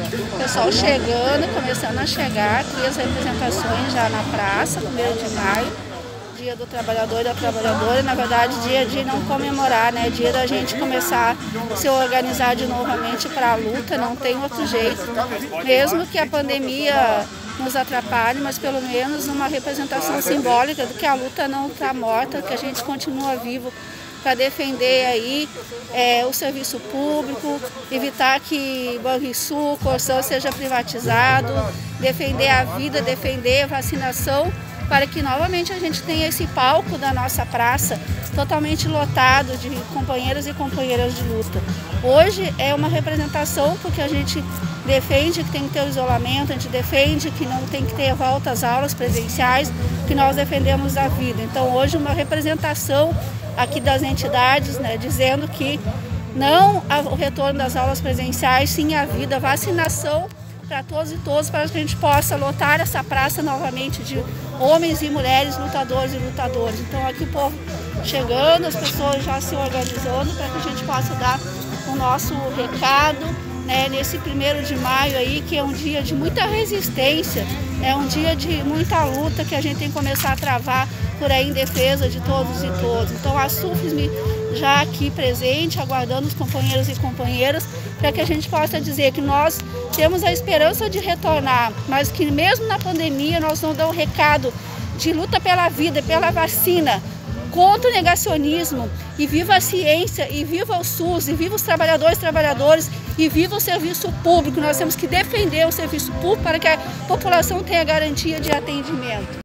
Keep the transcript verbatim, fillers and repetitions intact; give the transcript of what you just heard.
O pessoal chegando, começando a chegar aqui as representações já na praça, primeiro de maio, dia do trabalhador e da trabalhadora, na verdade dia de não comemorar, né? Dia da gente começar a se organizar de novamente para a luta, não tem outro jeito. Mesmo que a pandemia nos atrapalhe, mas pelo menos uma representação simbólica de que a luta não está morta, que a gente continua vivo para defender aí é, o serviço público, evitar que Banrisul, Corsã seja privatizado, defender a vida, defender a vacinação, para que novamente a gente tenha esse palco da nossa praça totalmente lotado de companheiros e companheiras de luta. Hoje é uma representação porque a gente defende que tem que ter o isolamento, a gente defende que não tem que ter volta às aulas presenciais, que nós defendemos a vida. Então hoje uma representação aqui das entidades, né, dizendo que não o retorno das aulas presenciais, sim a vida, vacinação para todos e todas, para que a gente possa lotar essa praça novamente de homens e mulheres, lutadores e lutadoras. Então aqui o povo chegando, as pessoas já se organizando para que a gente possa dar o nosso recado, né, nesse primeiro de maio aí, que é um dia de muita resistência, é um dia de muita luta que a gente tem que começar a travar por aí em defesa de todos e todas. Então a SUFSM já aqui presente, aguardando os companheiros e companheiras, para que a gente possa dizer que nós temos a esperança de retornar, mas que mesmo na pandemia nós vamos dar um recado de luta pela vida, pela vacina, contra o negacionismo, e viva a ciência, e viva o SUS, e viva os trabalhadores e trabalhadoras, e viva o serviço público. Nós temos que defender o serviço público para que a população tenha garantia de atendimento.